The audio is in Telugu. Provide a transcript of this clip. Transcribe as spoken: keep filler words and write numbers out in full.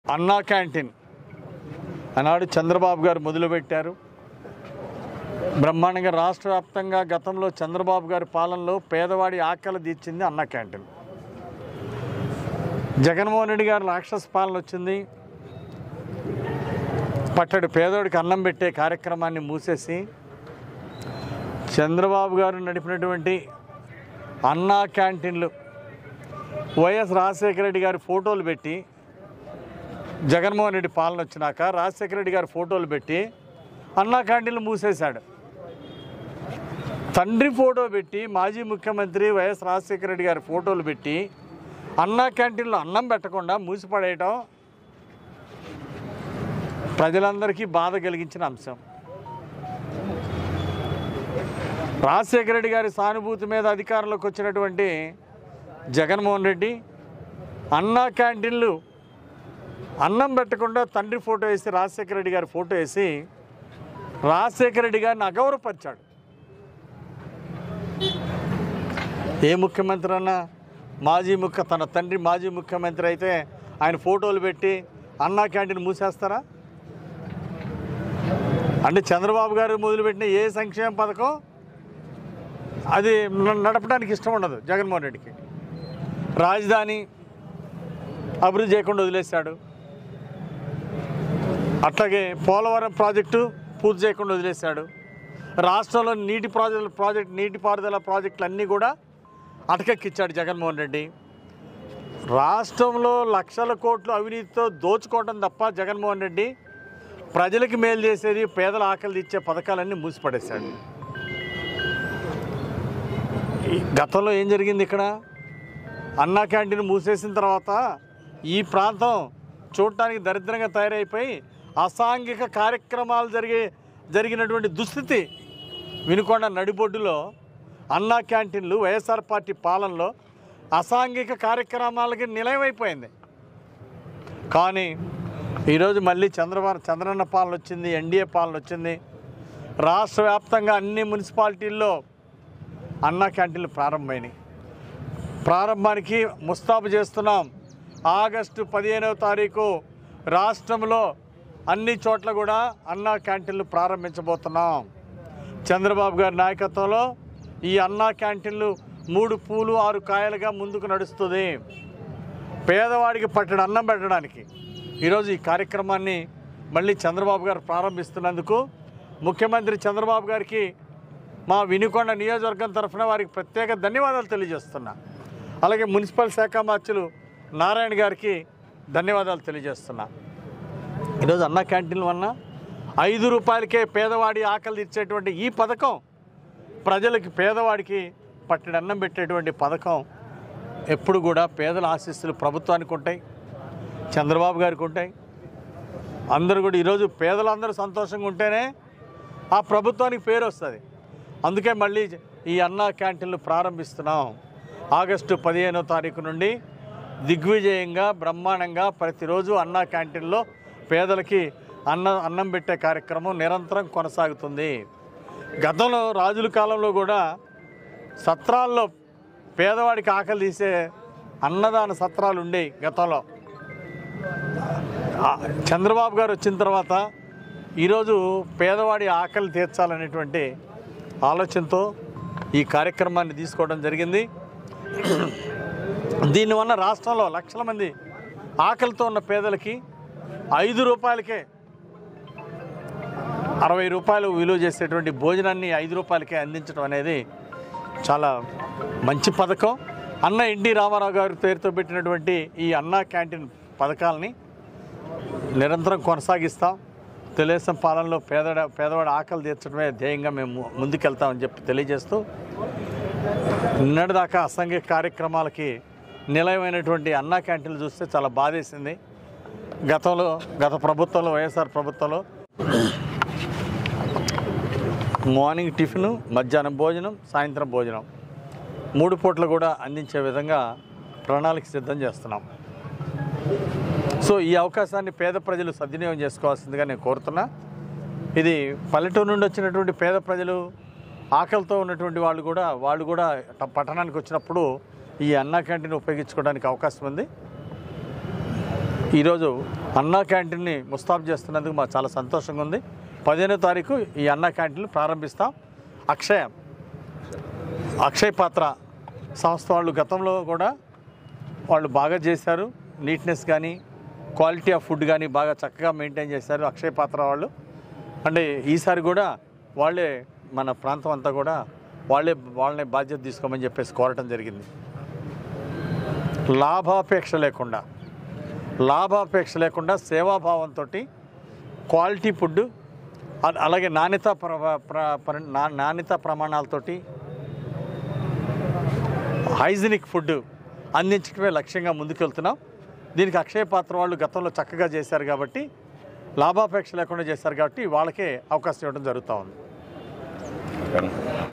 అన్నా క్యాంటీన్ ఆనాడు చంద్రబాబు గారు మొదలుపెట్టారు. బ్రహ్మాండంగా రాష్ట్ర వ్యాప్తంగా గతంలో చంద్రబాబు గారి పాలనలో పేదవాడి ఆకలి తీర్చింది అన్నా క్యాంటీన్. జగన్మోహన్ రెడ్డి గారు రాక్షస పాలన వచ్చింది. పట్టడు పేదోడికి అన్నం పెట్టే కార్యక్రమాన్ని మూసేసి చంద్రబాబు గారు నడిపినటువంటి అన్నా క్యాంటీన్లు వైఎస్ రాజశేఖర రెడ్డి గారి ఫోటోలు పెట్టి, జగన్మోహన్ రెడ్డి పాలన వచ్చినాక రాజశేఖర రెడ్డి గారి ఫోటోలు పెట్టి అన్నా క్యాంటీన్లు మూసేశాడు. తండ్రి ఫోటో పెట్టి మాజీ ముఖ్యమంత్రి వైఎస్ రాజశేఖర రెడ్డి గారి ఫోటోలు పెట్టి అన్నా క్యాంటీన్లో అన్నం పెట్టకుండా మూసిపడేయటం ప్రజలందరికీ బాధ కలిగించిన అంశం. రాజశేఖర రెడ్డి గారి సానుభూతి మీద అధికారంలోకి వచ్చినటువంటి జగన్మోహన్ రెడ్డి అన్నా క్యాంటీన్లు అన్నం పెట్టకుండా తండ్రి ఫోటో వేసి రాజశేఖర రెడ్డి గారి ఫోటో వేసి రాజశేఖర రెడ్డి గారిని అగౌరవపరిచాడు. ఏ ముఖ్యమంత్రి అన్నా మాజీ ముఖ్య తన తండ్రి మాజీ ముఖ్యమంత్రి అయితే ఆయన ఫోటోలు పెట్టి అన్నా క్యాంటీన్ మూసేస్తారా? అంటే చంద్రబాబు గారు మొదలుపెట్టిన ఏ సంక్షేమ పథకం అది నడపడానికి ఇష్టం ఉండదు జగన్మోహన్ రెడ్డికి. రాజధాని అభివృద్ధి చేయకుండా వదిలేశాడు. అట్లాగే పోలవరం ప్రాజెక్టు పూర్తి చేయకుండా వదిలేశాడు. రాష్ట్రంలో నీటి ప్రాజెక్టు ప్రాజెక్ట్ నీటిపారుదల ప్రాజెక్టులు అన్నీ కూడా అటకెక్కిచ్చాడు జగన్మోహన్ రెడ్డి. రాష్ట్రంలో లక్షల కోట్లు అవినీతితో దోచుకోవడం తప్ప జగన్మోహన్ రెడ్డి ప్రజలకు మేలు చేసేది, పేదల ఆకలి తీర్చే పథకాలన్నీ మూసిపడేశాడు. గతంలో ఏం జరిగింది? ఇక్కడ అన్నా క్యాంటీన్ మూసేసిన తర్వాత ఈ ప్రాంతం చూడటానికి దరిద్రంగా తయారైపోయి అసాంఘిక కార్యక్రమాలు జరిగే జరిగినటువంటి దుస్థితి వినుకొండ నడిబొడ్డులో అన్నా క్యాంటీన్లు వైఎస్ఆర్ పార్టీ పాలనలో అసాంఘిక కార్యక్రమాలకి నిలయమైపోయింది. కానీ ఈరోజు మళ్ళీ చంద్రబాబు చంద్రన్న పాలన వచ్చింది, ఎన్డీఏ పాలన వచ్చింది. రాష్ట్ర వ్యాప్తంగా అన్ని మున్సిపాలిటీల్లో అన్నా క్యాంటీన్లు ప్రారంభమైనాయి. ప్రారంభానికి ముస్తాబు చేస్తున్నాం. ఆగస్టు పదిహేనవ తారీఖు రాష్ట్రంలో అన్ని చోట్ల కూడా అన్నా క్యాంటీన్లు ప్రారంభించబోతున్నాం. చంద్రబాబు గారి నాయకత్వంలో ఈ అన్నా క్యాంటీన్లు మూడు పూలు ఆరు కాయలుగా ముందుకు నడుస్తుంది. పేదవాడికి పట్టడి అన్నం పెట్టడానికి ఈరోజు ఈ కార్యక్రమాన్ని మళ్ళీ చంద్రబాబు గారు ప్రారంభిస్తున్నందుకు ముఖ్యమంత్రి చంద్రబాబు గారికి మా వినుకొండ నియోజకవర్గం తరఫున వారికి ప్రత్యేక ధన్యవాదాలు తెలియజేస్తున్నా. అలాగే మున్సిపల్ శాఖ మార్చులు నారాయణ గారికి ధన్యవాదాలు తెలియజేస్తున్నా. ఈరోజు అన్నా క్యాంటీన్ల వలన ఐదు రూపాయలకే పేదవాడి ఆకలి తీర్చేటువంటి ఈ పథకం, ప్రజలకి పేదవాడికి పట్టెడు అన్నం పెట్టేటువంటి పథకం ఎప్పుడు కూడా పేదల ఆశీస్సులు ప్రభుత్వానికి ఉంటాయి, చంద్రబాబు గారికి ఉంటాయి. అందరూ కూడా ఈరోజు పేదలందరూ సంతోషంగా ఉంటేనే ఆ ప్రభుత్వానికి పేరు వస్తుంది. అందుకే మళ్ళీ ఈ అన్నా క్యాంటీన్లు ప్రారంభిస్తున్నాం. ఆగస్టు పదిహేనో తారీఖు నుండి దిగ్విజయంగా బ్రహ్మాండంగా ప్రతిరోజు అన్నా క్యాంటీన్లో పేదలకి అన్న అన్నం పెట్టే కార్యక్రమం నిరంతరం కొనసాగుతుంది. గతంలో రాజుల కాలంలో కూడా సత్రాల్లో పేదవాడికి ఆకలి తీసే అన్నదాన సత్రాలు ఉండేవి. గతంలో చంద్రబాబు గారు వచ్చిన తర్వాత ఈరోజు పేదవాడి ఆకలి తీర్చాలనేటువంటి ఆలోచనతో ఈ కార్యక్రమాన్ని తీసుకోవడం జరిగింది. దీనివల్ల రాష్ట్రంలో లక్షల మంది ఆకలితో ఉన్న పేదలకి ఐదు రూపాయలకే అరవై రూపాయలు విలువ చేసేటువంటి భోజనాన్ని ఐదు రూపాయలకే అందించడం అనేది చాలా మంచి పథకం. అన్న ఎన్టీ రామారావు గారి పేరుతో పెట్టినటువంటి ఈ అన్నా క్యాంటీన్ పథకాలని నిరంతరం కొనసాగిస్తాం. తెలుగుదేశం పాలనలో పేదడ పేదవాడి ఆకలి తీర్చడమే ధ్యేయంగా మేము ముందుకెళ్తామని చెప్పి తెలియజేస్తూ, నిన్నటిదాకా అసాంఘిక కార్యక్రమాలకి నిలయమైనటువంటి అన్నా క్యాంటీన్లు చూస్తే చాలా బాధేసింది. గతంలో గత ప్రభుత్వంలో వైఎస్ఆర్ ప్రభుత్వంలో మార్నింగ్ టిఫిన్, మధ్యాహ్నం భోజనం, సాయంత్రం భోజనం మూడు పూటలు కూడా అందించే విధంగా ప్రణాళిక సిద్ధం చేస్తున్నాం. సో ఈ అవకాశాన్ని పేద ప్రజలు సద్వినియోగం చేసుకోవాల్సిందిగా నేను కోరుతున్నా. ఇది పల్లెటూరు నుండి వచ్చినటువంటి పేద ప్రజలు, ఆకలితో ఉన్నటువంటి వాళ్ళు కూడా వాళ్ళు కూడా పట్టణానికి వచ్చినప్పుడు ఈ అన్నా క్యాంటీన్ ఉపయోగించుకోవడానికి అవకాశం ఉంది. ఈరోజు అన్నా క్యాంటీన్ని ముస్తాబు చేస్తున్నందుకు మాకు చాలా సంతోషంగా ఉంది. పదిహేనో తారీఖు ఈ అన్నా క్యాంటీన్లు ప్రారంభిస్తాం. అక్షయ అక్షయ పాత్ర సంస్థ వాళ్ళు గతంలో కూడా వాళ్ళు బాగా చేశారు. నీట్నెస్ కానీ క్వాలిటీ ఆఫ్ ఫుడ్ కానీ బాగా చక్కగా మెయింటైన్ చేశారు అక్షయ పాత్ర వాళ్ళు. అంటే ఈసారి కూడా వాళ్ళే మన ప్రాంతం అంతా కూడా వాళ్ళే వాళ్ళనే బాధ్యత తీసుకోమని చెప్పేసి కోరటం జరిగింది. లాభాపేక్ష లేకుండా లాభాపేక్ష లేకుండా సేవాభావంతో క్వాలిటీ ఫుడ్ అలాగే నాణ్యత ప్ర నాణ్యత ప్రమాణాలతోటి హైజీనిక్ ఫుడ్ అందించడమే లక్ష్యంగా ముందుకెళ్తున్నాం. దీనికి అక్షయ పాత్ర వాళ్ళు గతంలో చక్కగా చేశారు కాబట్టి, లాభాపేక్ష లేకుండా చేశారు కాబట్టి వాళ్ళకే అవకాశం ఇవ్వడం జరుగుతూ ఉంది.